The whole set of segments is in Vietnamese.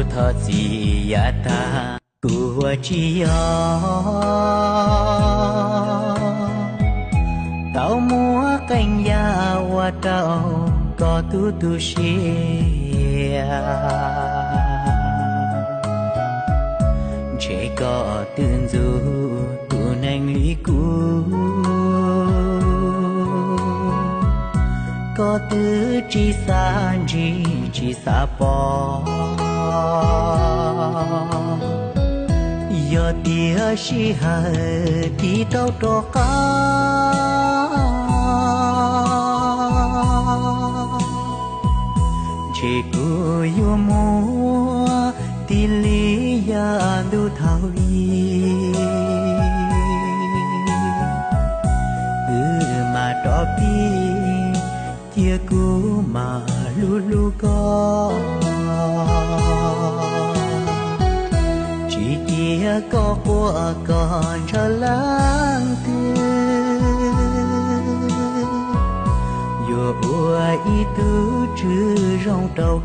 thọ gì ya ta của chi tao mua cành ya wa tao có tu xia trẻ có tương du tu nành lý cũ có tư chỉ xa bỏ giờ tia si hờ thì tao trò cá chỉ cô yêu mua thì lý ya du thao y mà trò pi tia cũ mà lu có chỉ tia có của còn cho lãng tư dù ý tứ chứ rong trâu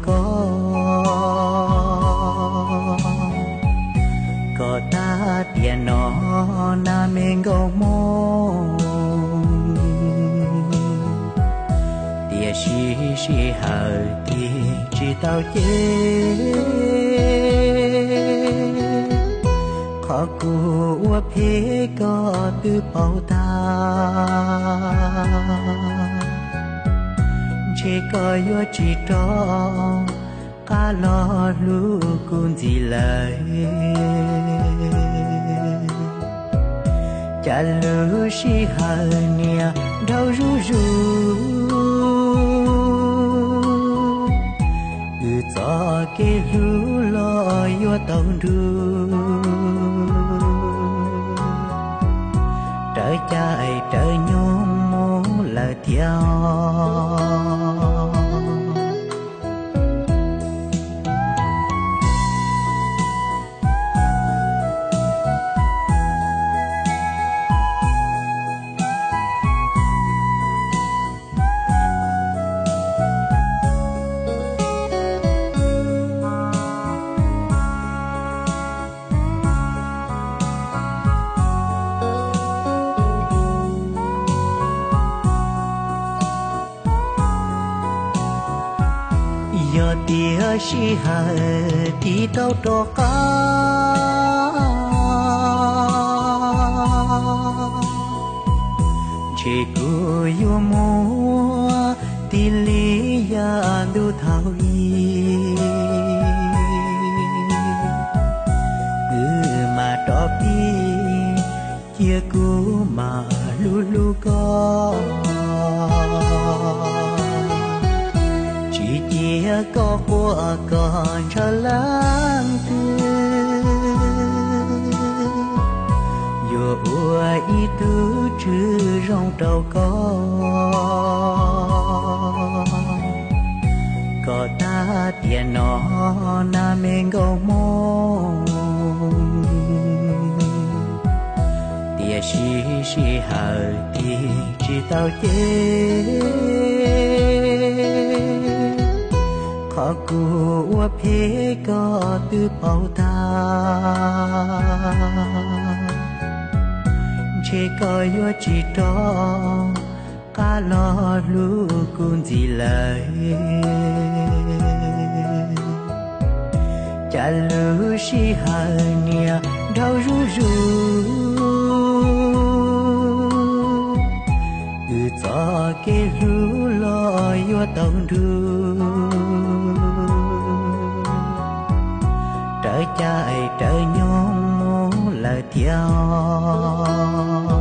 có ta tiền nó na mình gầu mong tia si hờ thì chỉ tao chế khó của phê có tư bao ta chỉ có yo chỉ cho cá lo lu cũng gì lời chả lu si hờ nia đâu ru cho cái lu lo yo tàu ru trời chạy trời nhung muốn lời theo giờ tia si hờ thì tao trò cá chỉ cô yêu mua thì lý ya du thao y mà trò pi kia cũ mà lu có tia có của còn cho lãng tư dù ý tứ chứ rong trâu có ta tiền nó na mình gầu mong tia si hờ thì chỉ tao chế khó của phê có tư bao ta chỉ có yo chỉ cho cá lo lu cũng gì lời chả lu si hờ nia đâu ru cho cái lu lo yo tàu ru trời chạy trời nhung muốn lời theo